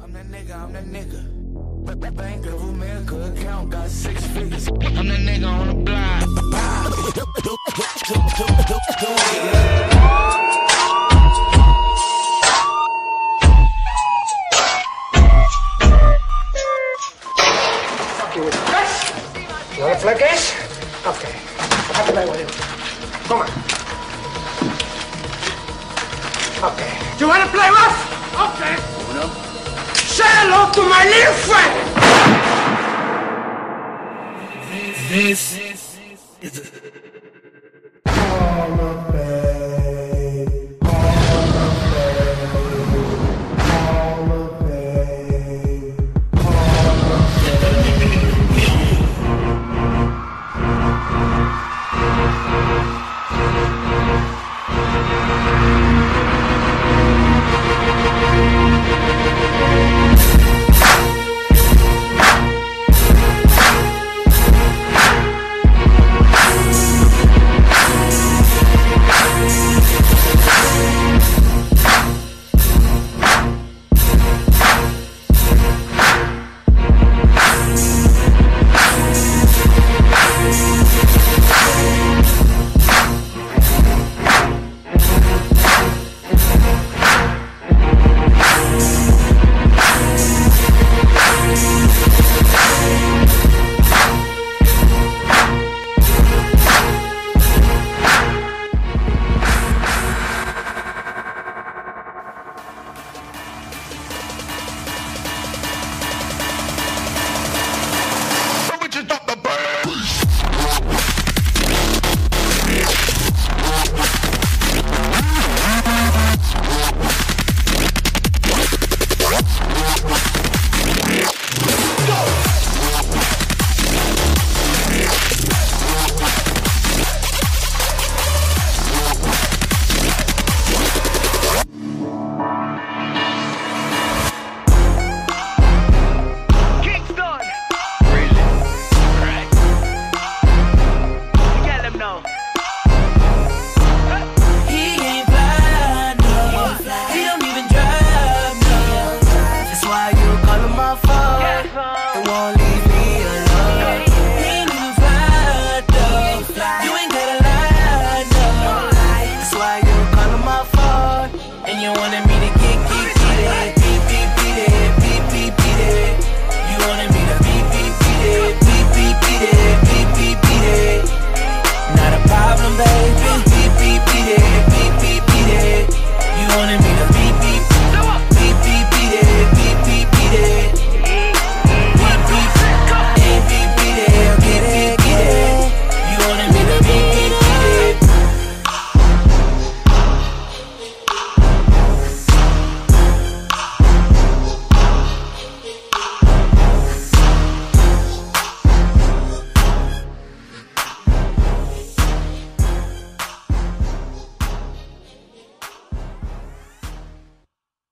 I'm that nigga. Bank of America account got 6 figures. I'm that nigga on the block. Fuck you with flesh? You want a flesh? Okay. I'll play with him. Come on. Okay. Do you want to play rough? Okay. Say hello to my little friend! This is